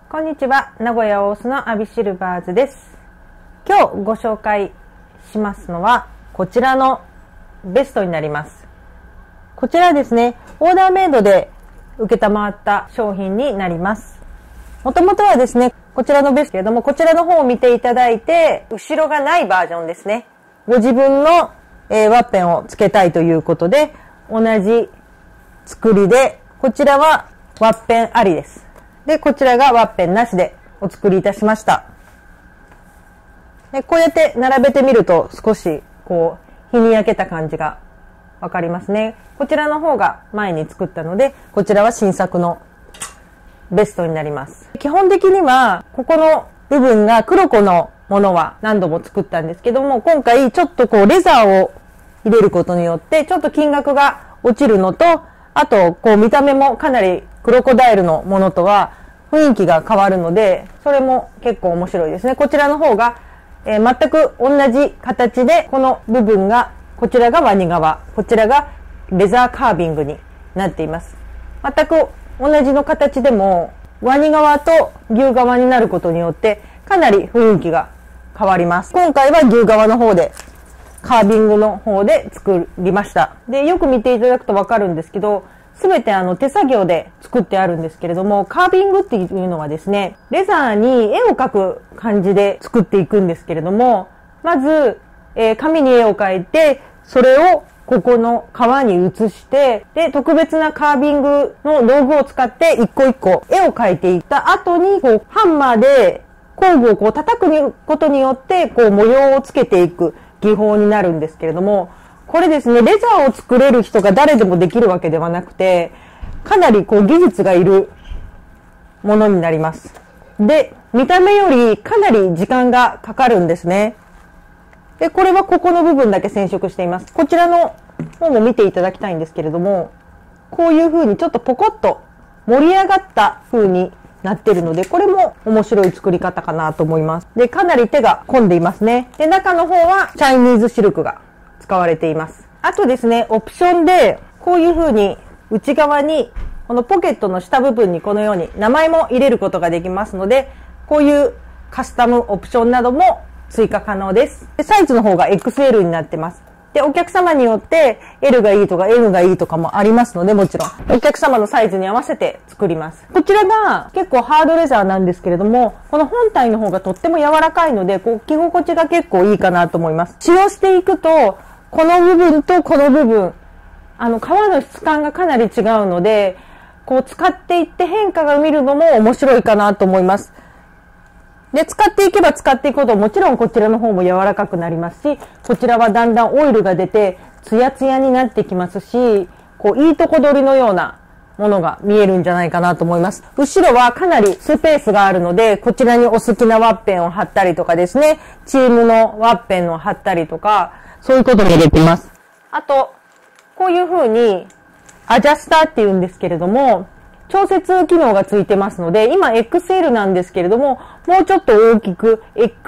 こんにちは、名古屋大須のアビシルバーズです。今日ご紹介しますのはこちらのベストになります。こちらですね、オーダーメイドで受けたまった商品になります。もともとはですね、こちらのベストけれども、こちらの方を見ていただいて、後ろがないバージョンですね。ご自分の、ワッペンをつけたいということで、同じ作りで、こちらはワッペンありです。で、こちらがワッペンなしでお作りいたしました。で、こうやって並べてみると少し日に焼けた感じがわかりますね。こちらの方が前に作ったので、こちらは新作のベストになります。基本的にはここの部分が黒子のものは何度も作ったんですけども、今回ちょっとレザーを入れることによってちょっと金額が落ちるのと、あと見た目もかなりクロコダイルのものとは雰囲気が変わるので、それも結構面白いですね。こちらの方が、全く同じ形で、この部分が、こちらがワニ革、こちらがレザーカービングになっています。全く同じの形でも、ワニ革と牛革になることによって、かなり雰囲気が変わります。今回は牛革の方で、カービングの方で作りました。で、よく見ていただくとわかるんですけど、すべて手作業で作ってあるんですけれども、カービングっていうのはですね、レザーに絵を描く感じで作っていくんですけれども、まず、紙に絵を描いて、それをここの革に写して、で、特別なカービングの道具を使って一個一個絵を描いていった後に、ハンマーで工具を叩くことによって、模様をつけていく技法になるんですけれども、これですね、レザーを作れる人が誰でもできるわけではなくて、かなり技術がいるものになります。で、見た目よりかなり時間がかかるんですね。で、これはここの部分だけ染色しています。こちらの方も見ていただきたいんですけれども、こういう風にちょっとポコッと盛り上がった風になってるので、これも面白い作り方かなと思います。で、かなり手が込んでいますね。で、中の方はチャイニーズシルクが使われています。あとですね、オプションでこういう風に内側にこのポケットの下部分にこのように名前も入れることができますので、こういうカスタムオプションなども追加可能です。で、サイズの方が XL になってます。で、お客様によって L がいいとか M がいいとかもありますので、もちろんお客様のサイズに合わせて作ります。こちらが結構ハードレザーなんですけれども、この本体の方がとっても柔らかいので、着心地が結構いいかなと思います。使用していくと、この部分とこの部分、革の質感がかなり違うので、使っていって変化が見るのも面白いかなと思います。で、使っていけば使っていくほど、もちろんこちらの方も柔らかくなりますし、こちらはだんだんオイルが出て、ツヤツヤになってきますし、いいとこ取りのようなものが見えるんじゃないかなと思います。後ろはかなりスペースがあるので、こちらにお好きなワッペンを貼ったりとかですね、チームのワッペンを貼ったりとか、そういうこともできます。あと、こういう風に、アジャスターって言うんですけれども、調節機能がついてますので、今 XL なんですけれども、もうちょっと大きく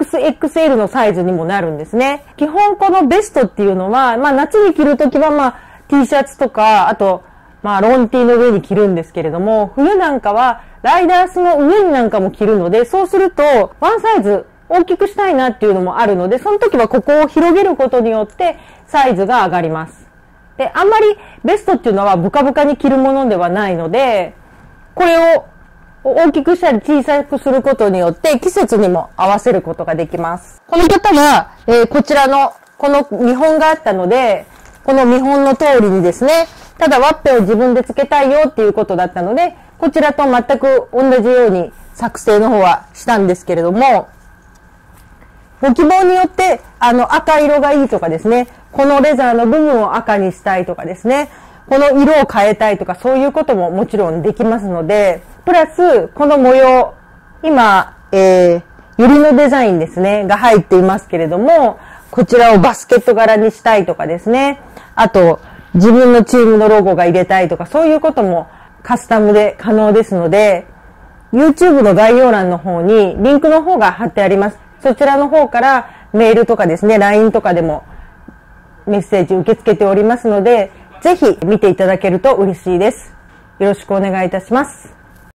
XXL のサイズにもなるんですね。基本このベストっていうのは、夏に着るときはT シャツとか、あと、ロンティーの上に着るんですけれども、冬なんかはライダースの上になんかも着るので、そうすると、ワンサイズ大きくしたいなっていうのもあるので、その時はここを広げることによってサイズが上がります。で、あんまりベストっていうのはブカブカに着るものではないので、これを大きくしたり小さくすることによって季節にも合わせることができます。この方は、こちらのこの見本があったので、この見本の通りにですね、ただワッペンを自分でつけたいよっていうことだったので、こちらと全く同じように作成の方はしたんですけれども、ご希望によって、赤色がいいとかですね、このレザーの部分を赤にしたいとかですね、この色を変えたいとか、そういうことももちろんできますので、プラス、この模様、今、ユリのデザインですね、が入っていますけれども、こちらをバスケット柄にしたいとかですね、あと、自分のチームのロゴが入れたいとか、そういうこともカスタムで可能ですので、YouTube の概要欄の方にリンクの方が貼ってあります。そちらの方からメールとかですね、LINE とかでもメッセージ受け付けておりますので、ぜひ見ていただけると嬉しいです。よろしくお願いいたします。